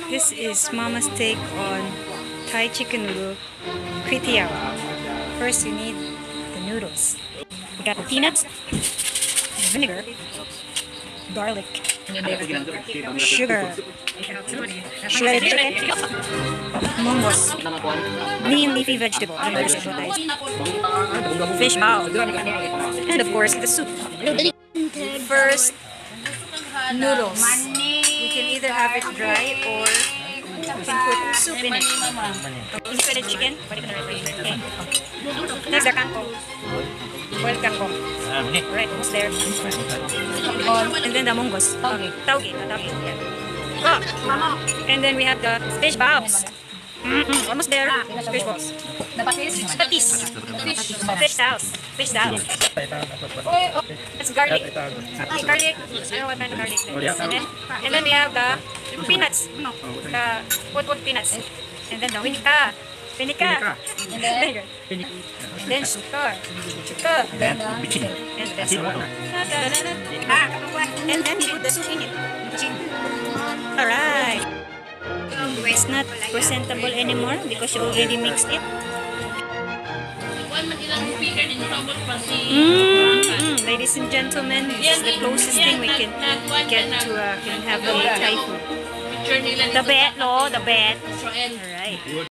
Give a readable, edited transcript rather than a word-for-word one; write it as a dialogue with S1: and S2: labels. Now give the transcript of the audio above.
S1: This is Mama's take on Thai chicken noodle kway. First, you need the noodles. We got peanuts, vinegar, garlic, sugar, shredded chicken, mungos, green leafy vegetable, fish bao, and of course the soup. First, noodles. You can either have it dry or you can put soup in it. Shredded chicken. Okay. Next, the kangkong. Boiled kangkong. Alright, almost there. And then the mungos. Okay. Tauge. Yeah. Oh. And then we have the fish balls. Almost there. Fish balls. Patis. Fish sauce. That's garlic. Garlic. I don't know what kind of garlic that is. And then we have the peanuts. The put peanuts. And then the vinegar. And then vinegar. Then sugar.
S2: Then bitchin.
S1: And then salt. And then you put the soup in it. Alright. It's not presentable anymore because you already mixed it. Ladies and gentlemen, this is the closest thing we can get to can have a Thai food. The bed, no, the bed. Alright.